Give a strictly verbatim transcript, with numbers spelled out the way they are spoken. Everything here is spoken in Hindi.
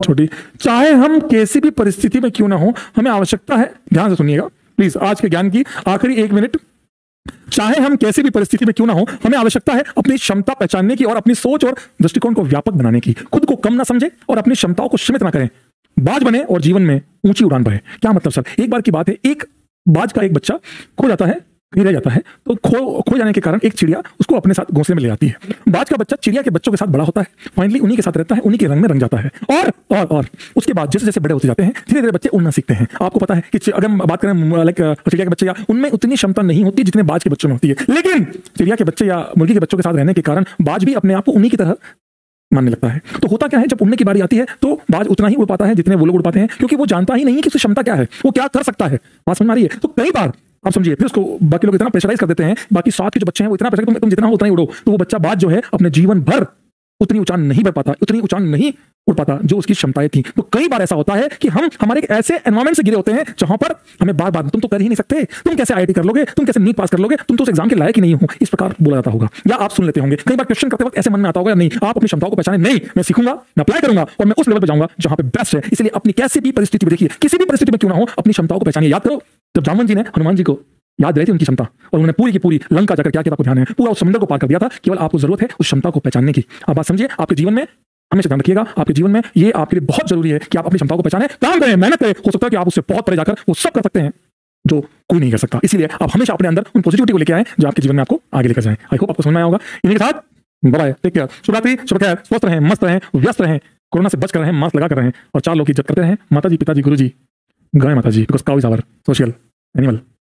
छोटी, चाहे हम कैसी भी परिस्थिति में क्यों ना हो, हमें आवश्यकता है, ध्यान से सुनिएगा प्लीज, आज के ज्ञान की आखिरी एक मिनट। चाहे हम कैसी भी परिस्थिति में क्यों ना हो, हमें आवश्यकता है अपनी क्षमता पहचानने की और अपनी सोच और दृष्टिकोण को व्यापक बनाने की। खुद को कम ना समझे और अपनी क्षमताओं को सीमित ना करें। बाज बने और जीवन में ऊंची उड़ान भरे। क्या मतलब सर? एक बार की बात है, एक बाज का एक बच्चा खो जाता है, कहीं रह जाता है, तो खो खो जाने के कारण एक चिड़िया उसको अपने साथ घोंसले में ले आती है। बाज का बच्चा चिड़िया के बच्चों के साथ बड़ा होता है, फाइनली उन्हीं के साथ रहता है, उन्हीं के रंग में रंग जाता है। और और और उसके बाद जैसे जैसे बड़े होते जाते हैं, धीरे धीरे बच्चे उड़ना सीखते हैं। आपको पता है कि अगर हम बात करें लाइक चिड़िया के बच्चे, या उनमें उतनी क्षमता नहीं होती जितने बाज के बच्चों में होती है, लेकिन चिड़िया के बच्चे या मुर्गी के बच्चों के साथ रहने के कारण बाज भी अपने आप को उन्हीं की तरह मानने लगता है। तो होता क्या है, जब उड़ने की बारी आती है तो बाज उतना ही उड़ पाता है जितने वो लोग उड़ पाते हैं, क्योंकि वो जानता ही नहीं है कि उसकी क्षमता क्या है, वो क्या कर सकता है। बात समझ आ रही है? तो कई बार आप समझिए, फिर उसको बाकी लोग इतना प्रेशराइज कर देते हैं, बाकी साथ के जो बच्चे हैं वो इतना प्रेशर, तुम, तुम जितना हो उतना ही उड़ो, तो वो बच्चा बाज जो है अपने जीवन भर उतनी ऊंचाई नहीं बढ़ पाता, उतनी ऊंचाई नहीं उड़ पाता जो उसकी क्षमताएं थी। तो कई बार ऐसा होता है कि हम हमारे एक ऐसे एनवायरमेंट से गिरे होते हैं जहां पर हमें बार बार तुम तो कर ही नहीं सकते, तुम कैसे आईआईटी कर लोगे, तुम कैसे नीट पास कर लोगे, तुम तो उस एग्जाम के लायक ही नहीं हो, इस प्रकार बोला जाता होगा। या आप सुन लेते होंगे कई बार क्वेश्चन करते वक्त ऐसे मन में आता होगा, नहीं आप अपनी क्षमताओं को पहचाने, नहीं मैं सीखूंगा, मैं अप्लाई करूंगा और मैं उस लेवल पर जाऊंगा जहां पे बेस्ट है। इसलिए अपनी कैसी भी परिस्थिति में, देखिए किसी भी परिस्थिति में क्यों ना हो, अपनी क्षमताओं को पहचानिए। याद करो, जब जामवन जी ने हनुमान जी को याद रही थी उनकी क्षमता, और उन्होंने पूरी की पूरी लंका जाकर क्या किया, आपको ध्यान है, पूरा उस समुद्र को पार कर दिया था। केवल आपको जरूरत है उस क्षमता को पहचानने की। अब बात समझिए, आपके जीवन में हमेशा ध्यान रखिएगा, आपके जीवन में ये आपके लिए बहुत जरूरी है कि आप अपनी क्षमताओं को पहचानें, काम करें, मेहनत करें। हो सकता है कि आप उससे बहुत परे जाकर वो सब कर सकते हैं जो कोई नहीं कर सकता। इसीलिए आप हमेशा अपने अंदर उन पॉजिटिविटी को लेकर आए जो आपके जीवन में आपको आगे लेकर जाए। आई होप आपको समझ में आया होगा। इन्हीं के साथ बाय बाय, टेक केयर, शुभ रात्रि, शुभ खैर, स्वस्थ रहें, मस्त रहें, व्यस्त रहें, कोरोना से बच कर रहें, मास्क लगा कर रहें, और चार लोग की इज्जत करते हैं, माता जी, पिताजी, गुरु जी, गाय माता जी, because cow is our social animal.